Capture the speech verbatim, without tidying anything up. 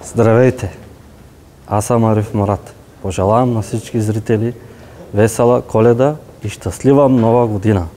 Здравейте! Аз съм Ариф Мурат. Пожелавам на всички зрители весела Коледа и щастлива Нова година!